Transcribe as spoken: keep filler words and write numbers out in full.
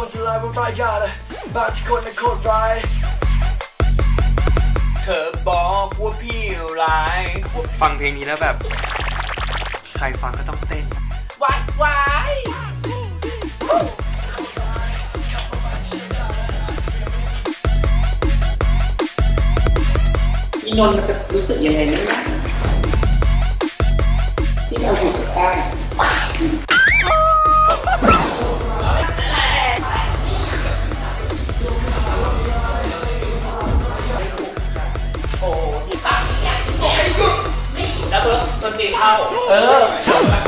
สลายบนปลายยาเลยบางที่คนนั้นโคตรร้ายเธอบอกว่าพี่ร้ายฟังเพลงนี้แล้วแบบใครฟังก็ต้องเต้นวายวายอีนนท์มันจะรู้สึกยังไงนี่นะที่เราอยู่กับใต้โอ้ที่สามไม่หยุดไม่หยุดแล้วตัวดนตรีเข้าเออ